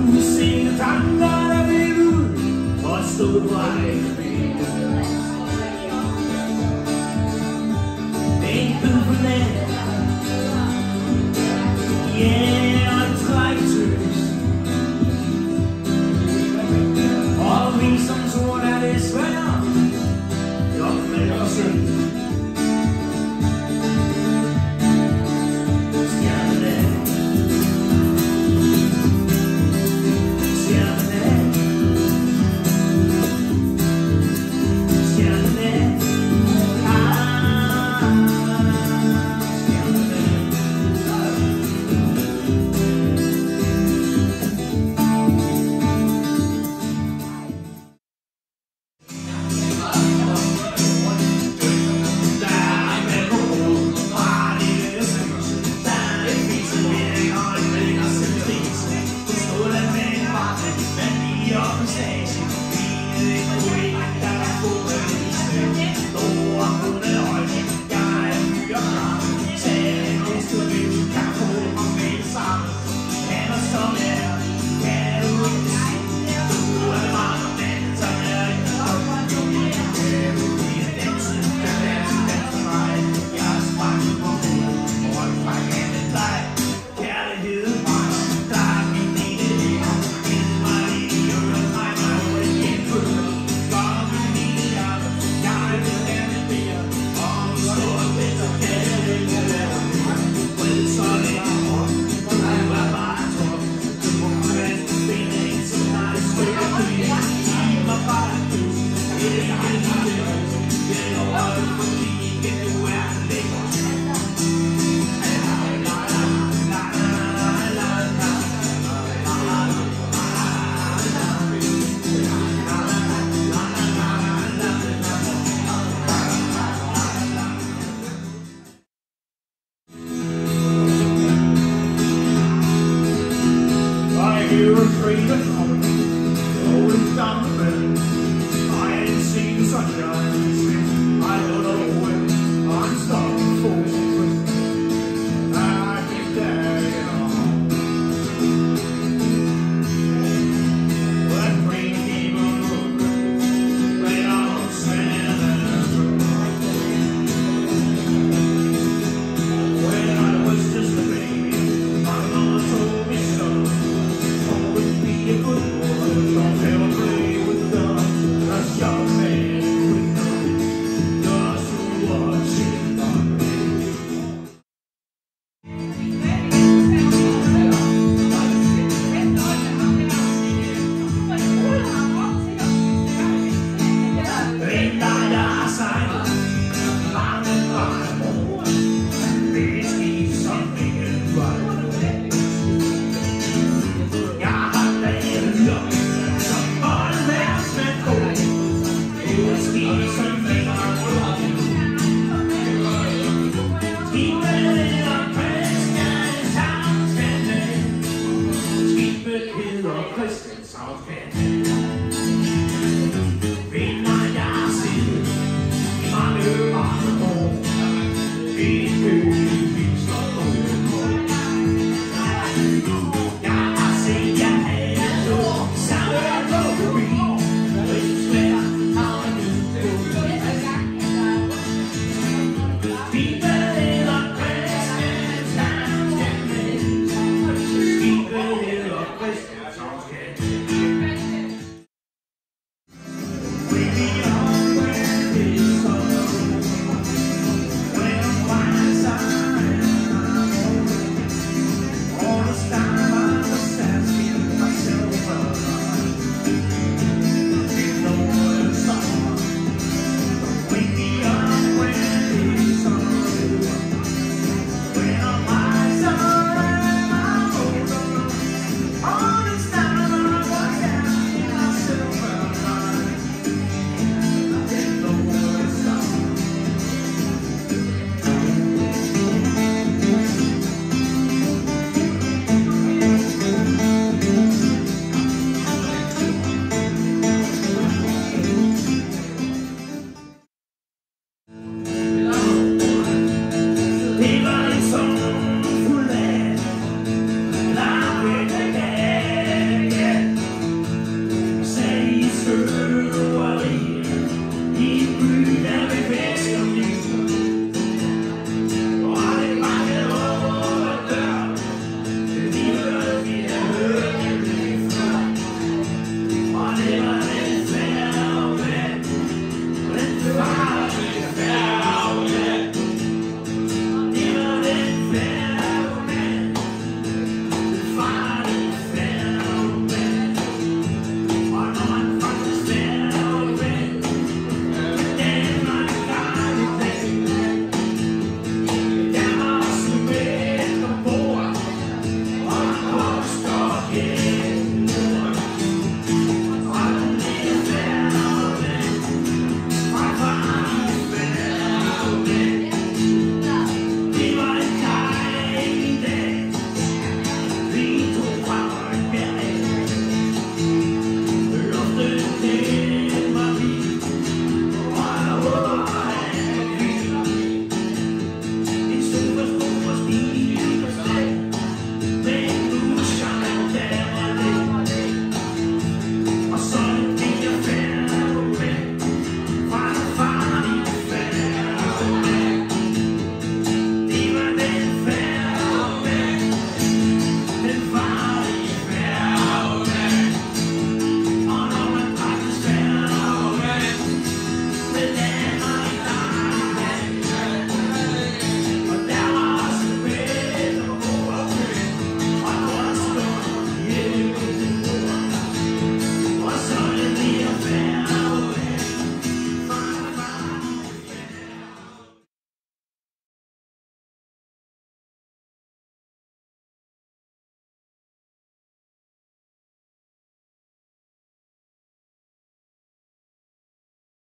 Du sine tanker, der vil ud og stå på vej. En bid på land, yeah, og en træktøs. Og vi som tror, der er svært, nok med os selv. You're afraid of coming, going down the road. I ain't seen sunshine since I don't know when I'm starting for. I keep tagging on. When rain came over, when I'm standing when I was just a baby, my mama told me so. Be a good boy, don't ever play with guns. That's your man, we know. Just watch it on me. Ain't that sign? I'm a Bible. Please keep something in right. Keep it in a place in South Carolina.